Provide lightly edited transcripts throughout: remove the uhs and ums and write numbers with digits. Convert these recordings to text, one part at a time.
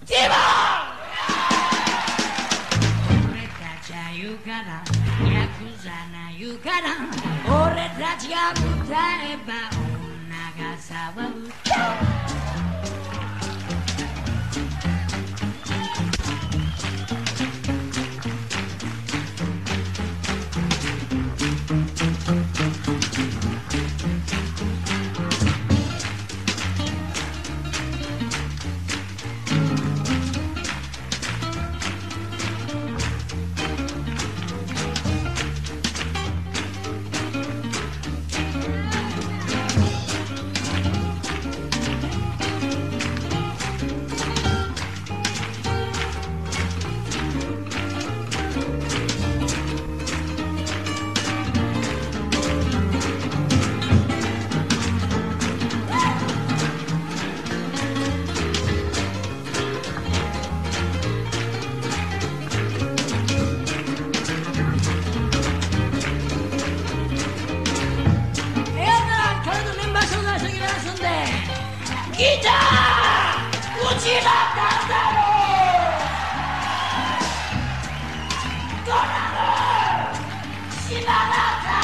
デマ俺たちは言うからヤクザな言うから俺たちが歌えば女が騒ぐギターうちだったんだろドラム島田和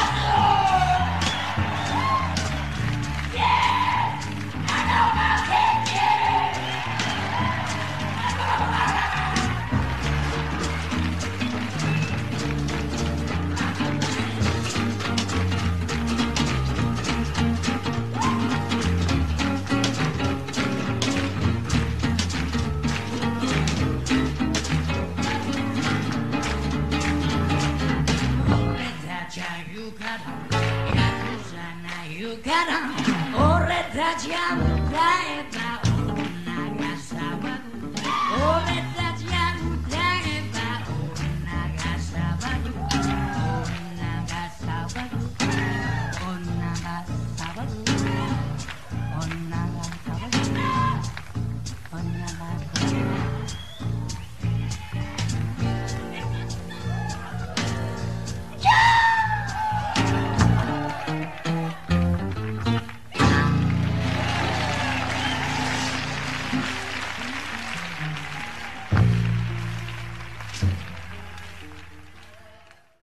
夫穴馬健二言うから俺たちは